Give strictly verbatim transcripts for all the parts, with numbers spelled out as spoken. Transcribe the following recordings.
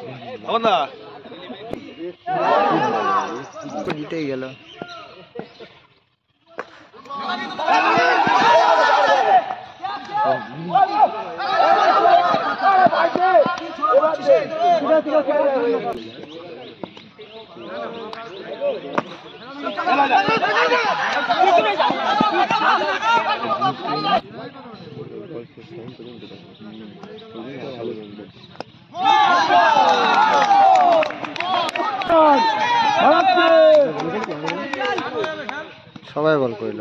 জিতেই গেল। সবাই বল কইল।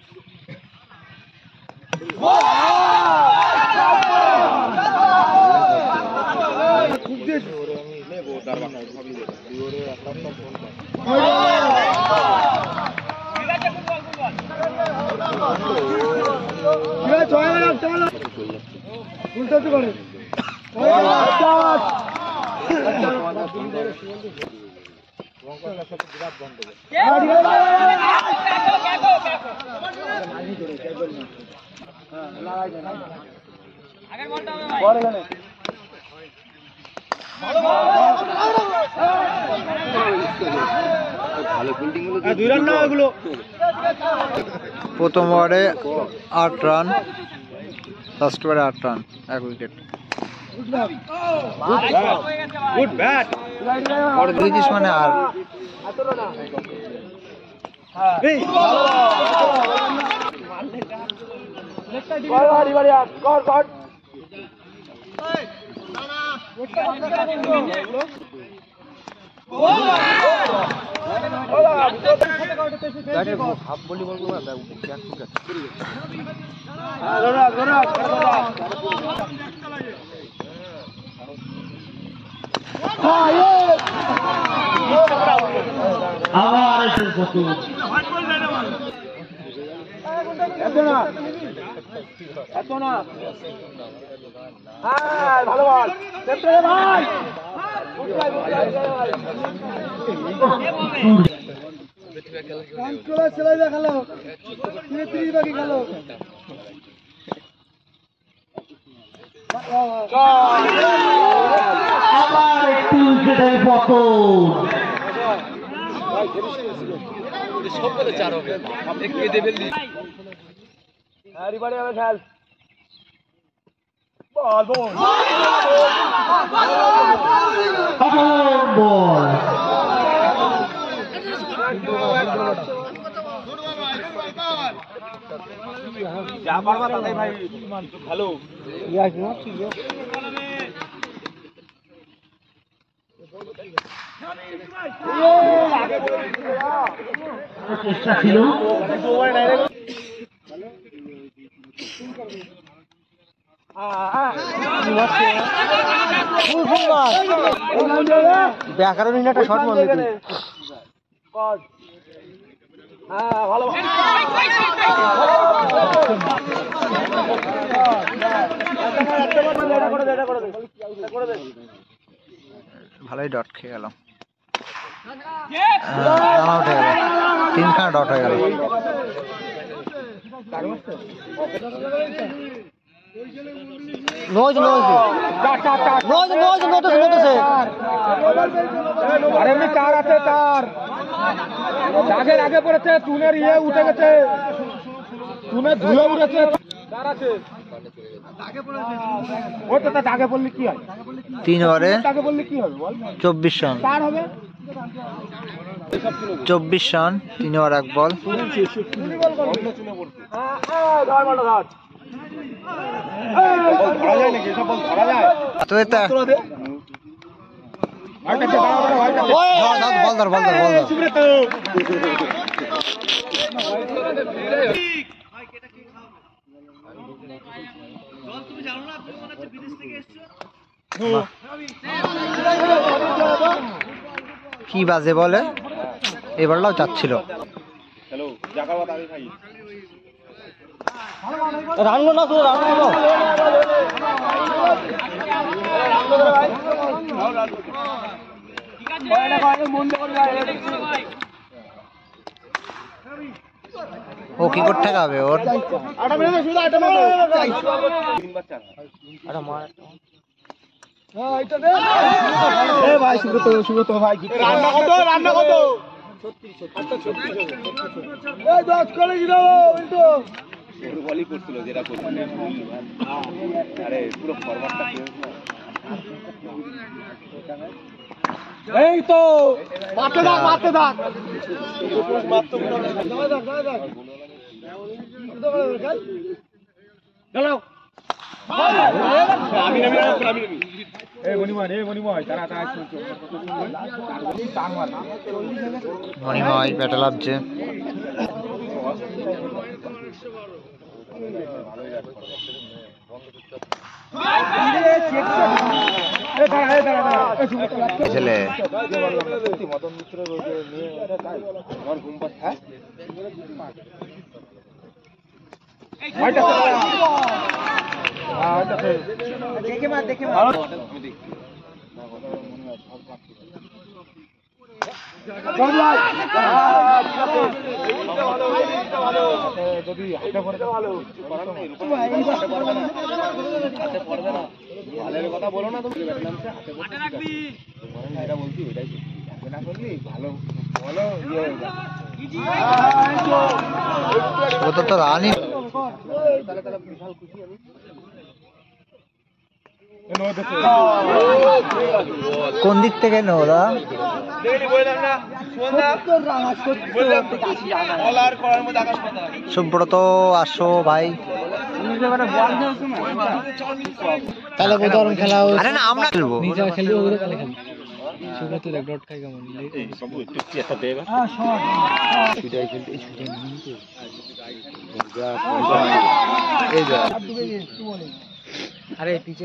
প্রথম ওভারে আট রান, লাস্ট ওভারে আট রান, এক উইকেট। মানে আর হাফ বলি বলবো আবার এত না এত না হ্যাঁ ভালো বল ভাই ছেলে দেখালো তিরিশ বাকি গেল। আবার একটু উইকেটের পতন। সবগুলো চার হবে কে দেবে এবারে আমি খেল বল বল বল যা পারবা তাই ভাই ভালো চেষ্টা ছিল ব্যাকরণ একটা শট মারলি তুই। হ্যাঁ ভালো ভালোই ডট খেয়ে গেল, আউট হয়ে গেল, তিনখানা ডট হয়ে গেল। নোজ নোজ নোজ নোজ নোটিস নোটিসে আরে এমনি চার আছে, চার দাগের আগে পড়েছে, চুনের ইয়ে উঠে গেছে, চুনের ধুলো উঠেছে, চার আছে। ওই তো দাগে পড়লে কি হয়? তিন ওভারে দাগে পড়লে কি হবে বল? চব্বিশ রান, চার হবে চব্বিশ রান, তিন ওভার এক বল। তো এটা বল ধর বল ধর বল ধর। কি বাজে বলে, এবারটাও চাচ্ছিল রানলো না তো রানলো ও কি করতে হবে ওর এ ভাই সুব্রত সুব্রত ভাই রান্না কত রান্না কত এই দশ করে দিও কিন্তু পুরো বলি করছিল যেটা করছিল আরে পুরো ফরওয়ার্ডটা কি এই তো মারতে দাও মারতে দাও মারতে দাও দাও দাও চলো আমি নামি আমি নামি এই মনিময় এই মনিময় তারা তারা টান মার মণিময় ব্যাটে লাভছে। ছেলে মদন মিত্র নিয়ে আমার ঘুম পাচ্ছে দেখে মার দেখে মার যদি হাতে পড়ে ভালো কথা বলো না তুমি হাতে রাখবি এটা বলছি ওইটাই না করলি ভালো বলো ইয়ে হয়ে যায় ও তো তো রানি তাহলে তাহলে বিশাল খুশি আমি কোন দিক থেকে নোরা সুব্রত আসো ভাই তাহলে বোধহয় খেলা আরে না আমরা খেলবো নিজে খেলবো ওগুলো তাহলে খেলবো সুব্রত দেখ ডট খাই কেমন আরে পিছে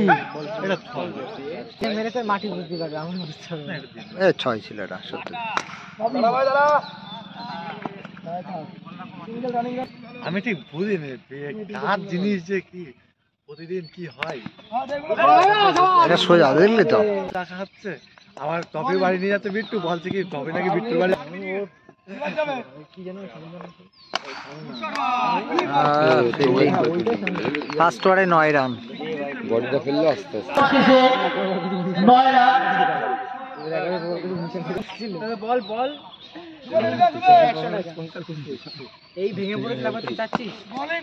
মেরেছে মাটি বুঝতে পারবে আমার বুঝতে পারবে না এ ছয় ছিল এটা সত্যি। আমি ঠিক বুঝিনি কার জিনিস যে কি প্রতিদিন কি হয় এটা সোজা দেখলি তো দেখা হচ্ছে আমার টপি বাড়ি নিয়ে যাচ্ছে বিট্টু বলছে কি টপি নাকি বিট্টুর বাড়ি ফার্স্ট ওভারে নয় রান বডিটা ফেললো আস্তে আস্তে নয় রান বল বল এই ভেঙে পড়েছিল আবার তুই চাচ্ছিস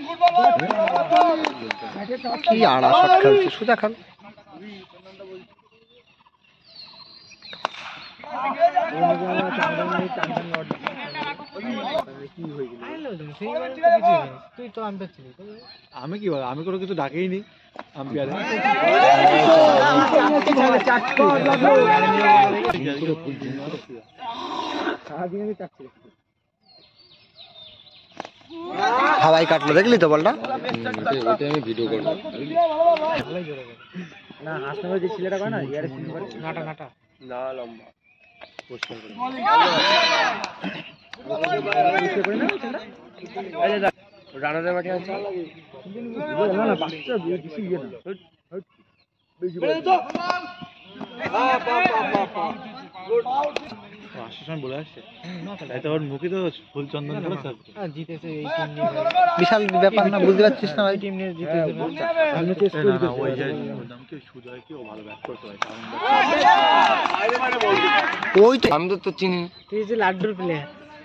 কি আড়া শট খেলছে সোজা খেল আমি কি বল আমি কোনো কিছু ডাকেই নি আম্পায়ারে হাওয়াই কাটলো দেখলি তো বলটা আমি ভিডিও করবো না হাসনাবাদ যে ছেলেটা কয় না ইয়ারে নাটা নাটা না লম্বা রানারের বাটি আছে না না বাচ্চা বেশি ইয়ে না আশিস বলে আসছে তাই তো ওর মুখে তো ফুল চন্দন করেছে জিতেছে এই টিম নিয়ে বিশাল ব্যাপার না বুঝতে পারছিস না ভাই টিম নিয়ে জিতেছে আমি টেস্ট না, করে না, ওই যে দিতে ওর নাম কি সুজয় কি ও ভালো ব্যাট করতে হয় কারণ ওই তো আমি তো তো চিনি তুই যে লাড্ডুর প্লেয়ার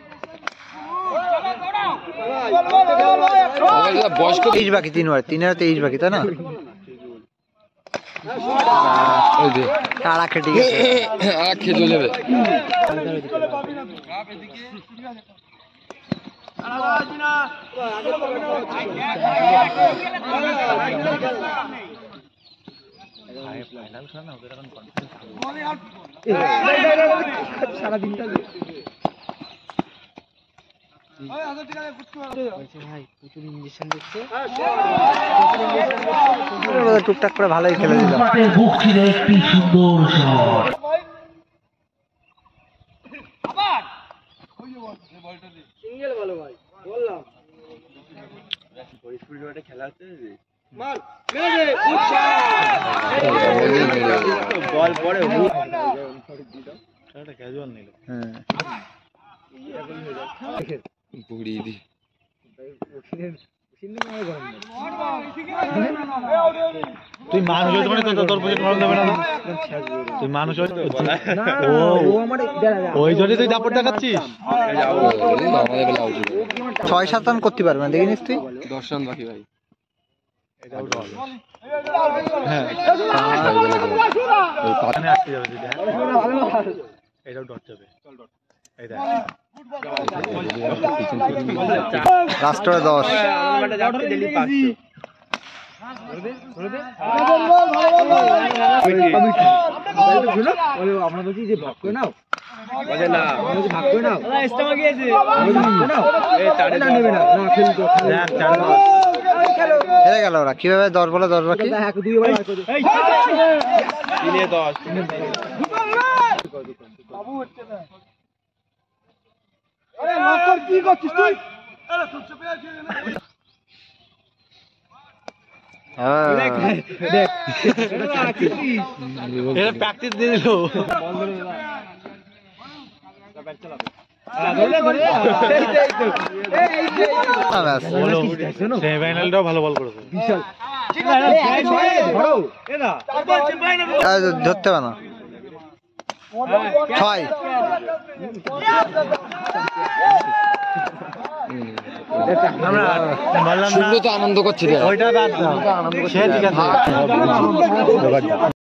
বয়স্ক তেইশ বাকি তিন ওভার তিন ওভার তেইশ বাকি তাই না ওই যে তারা খেটে গেছে আর খেয়ে চলে যাবে ফাইনাল খেলা না ওদের এখন সারা দিনটা ভাই প্রচুর ইঞ্জেকশন দিচ্ছে টুকটাক করে ভালোই খেলে দিল বুক ছিল একটি সুন্দর শট খেলা হচ্ছে বল পড়ে খেলাটা ক্যাজুয়াল নিল হ্যাঁ বুড়িয়ে দি তুই মানুষ হইতে মানে তোর তোর পয়সা মারুন দেবে না তুই মানুষ হইতে ও ওই জন্য তুই দাপট দেখাচ্ছিস আমাদের বেলা উচিত ছয় সাত রান করতে পারবে না দেখিনিস তুই? দশ রান বাকি ভাই হ্যাঁ ওই পাঁচ এখানে আসতে যাবে তুই দেখ এটাও ডট যাবে এই দেখ লাস্টে দশ। আমরা বলছি যে ভাগ করে নাও ভাগ করে নাও নেবে না না খেলতো দেখ চার বল হেরে গেল ওরা কিভাবে দশ বলে দশ বাকি? এক দুই বার করে তিনে দশ আরে লক্কর কি করছিস তুই? হ্যাঁ। দেখ এটা প্র্যাকটিস দিয়ে দিল না, ব্যাস। সেমিফাইনালটাও ভালো বল করেছে বিশাল আহ, ধরতে হবে না। ছয়। আমরা বললাম না শুধু তো আনন্দ করছি ওইটা বাদ দাও সে ঠিক আছে